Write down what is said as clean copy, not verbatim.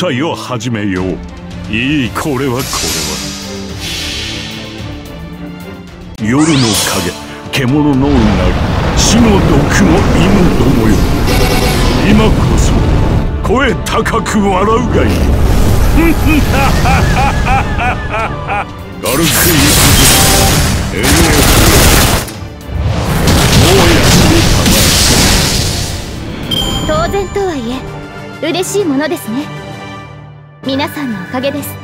祭を始めよう。いい、これは夜の影、獣のうなり、死の毒の犬どもよ。今こそ声高く笑うがいい。ガルクイズ NF もう休みたまえ。 当然とはいえ嬉しいものですね。皆さんのおかげです。